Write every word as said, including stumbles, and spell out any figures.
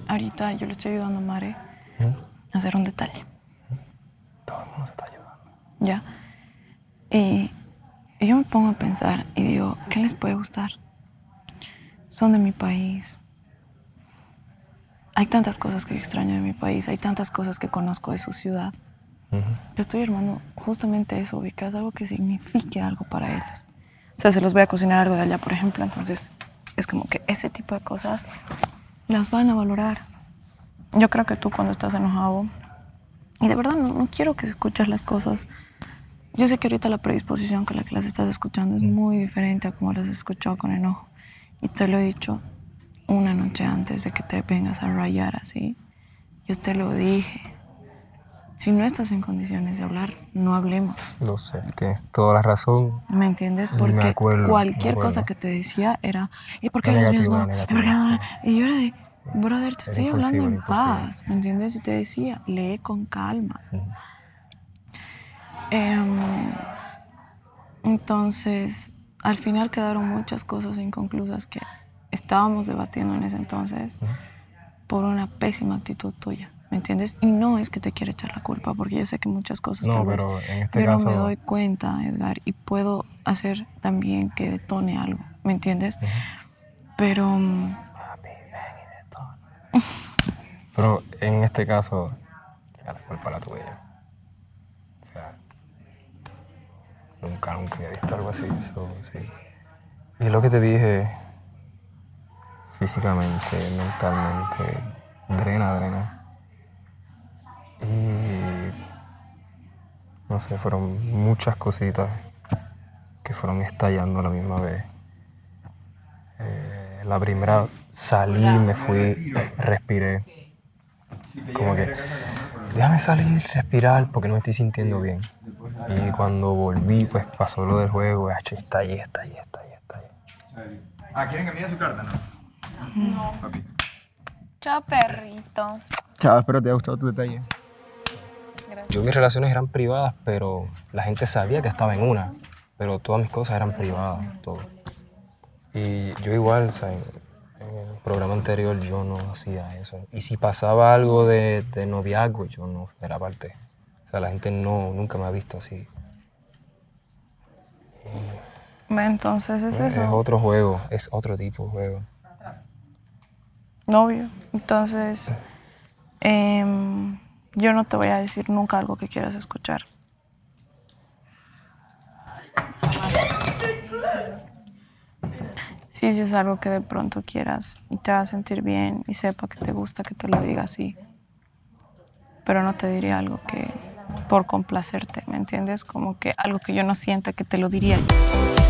ahorita yo le estoy ayudando a Mare ¿Mm? a hacer un detalle. Todo el mundo se está ayudando. Ya. Y, y yo me pongo a pensar y digo, ¿qué les puede gustar? Son de mi país. Hay tantas cosas que yo extraño de mi país, hay tantas cosas que conozco de su ciudad. Uh-huh. Yo estoy armando justamente eso, ubicas algo que signifique algo para ellos. O sea, se los voy a cocinar algo de allá, por ejemplo, entonces es como que ese tipo de cosas las van a valorar. Yo creo que tú cuando estás enojado, y de verdad no, no quiero que escuches las cosas. Yo sé que ahorita la predisposición con la que las estás escuchando es muy diferente a como las has escuchado con enojo. Y te lo he dicho una noche antes de que te vengas a rayar así. Yo te lo dije. Si no estás en condiciones de hablar, no hablemos. Lo sé, tienes toda la razón. ¿Me entiendes? Porque me acuerdo, cualquier me cosa que te decía era ¿y por qué la los negativa, míos no? Negativa, y yo era de, brother, te estoy hablando en impulsivo. paz. ¿Me entiendes? Y te decía, lee con calma. Uh-huh. eh, entonces, al final quedaron muchas cosas inconclusas que estábamos debatiendo en ese entonces uh-huh. por una pésima actitud tuya. ¿Me entiendes? Y no es que te quiera echar la culpa, porque yo sé que muchas cosas no, tal vez pero en este yo caso... no me doy cuenta, Edgar, y puedo hacer también que detone algo, ¿me entiendes? Uh-huh. Pero... Papi, ven y detona. Pero en este caso, o sea, la culpa la tuya. O sea, nunca, nunca había visto algo así, eso, sí. Y lo que te dije, físicamente, mentalmente, drena, drena. Y no sé, fueron muchas cositas que fueron estallando a la misma vez. Eh, la primera salí, me fui, respiré. Como que, déjame salir, respirar, porque no me estoy sintiendo bien. Y cuando volví, pues pasó lo del juego, estallé, estallé, estallé, estallé. Ah, ¿quieren que me diga su carta, no? No. Papi. Chao, perrito. Chao, espero te haya gustado tu detalle. Gracias. Yo mis relaciones eran privadas, pero la gente sabía que estaba en una. Pero todas mis cosas eran privadas, todo. Y yo igual, o sea, en, en el programa anterior yo no hacía eso. Y si pasaba algo de, de noviazgo, yo no era parte. O sea, la gente no, nunca me ha visto así. Y, entonces es es eso. Es otro juego, es otro tipo de juego. Novio. Entonces, eh, yo no te voy a decir nunca algo que quieras escuchar. Sí, si es algo que de pronto quieras y te va a sentir bien y sepa que te gusta que te lo diga así. Pero no te diría algo que por complacerte, ¿me entiendes? Como que algo que yo no sienta que te lo diría.